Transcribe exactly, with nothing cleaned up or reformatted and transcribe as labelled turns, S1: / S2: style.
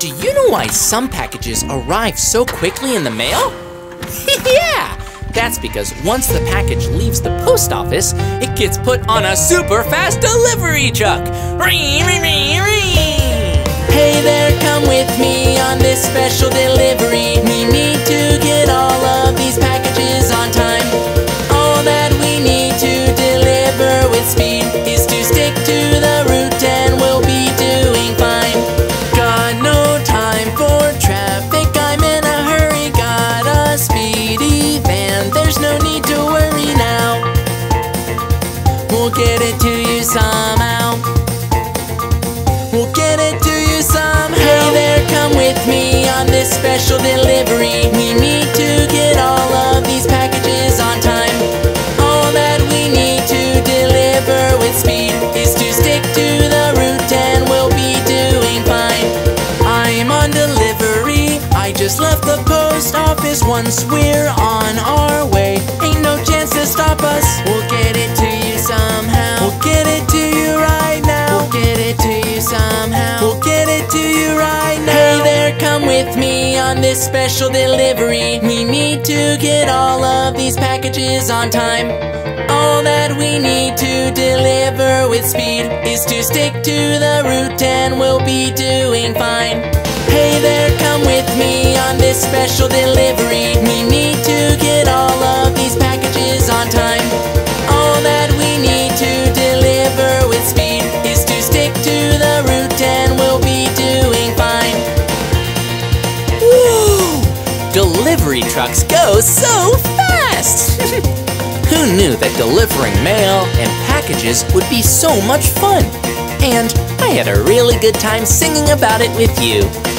S1: Do you know why some packages arrive so quickly in the mail? Yeah! That's because once the package leaves the post office, it gets put on a super fast delivery truck. Hey there, come with me on this special delivery. We need to get all of these packages on time. All that we need to deliver with speed is to stick to the route and we'll be doing fine. Got no time for traffic, I'm in a hurry. Got a speedy van, there's no need to worry now. We'll get it to you somehow. We'll get it to you somehow. Hey there, come with me on this special delivery. We need to get all of these packages on time. All that we need to deliver with speed is to stick to the route and we'll be doing fine. I'm on delivery, I just left the post office. Once we're on our way, ain't no chance to stop us. We'll get it to you somehow. We'll get it to you right now. We'll get it to you somehow. We'll get it to you right now. Hey there, come with me on this special delivery. We need to get all of these packages on time. All that we need to deliver with speed is to stick to the route and we'll be doing fine. Hey there, come with me on this special delivery. We need to get all of these packages on time. All that we need to deliver with speed is to stick to the route and we'll be doing fine. Woo! Delivery trucks go so fast! Who knew that delivering mail and packages would be so much fun? And I had a really good time singing about it with you.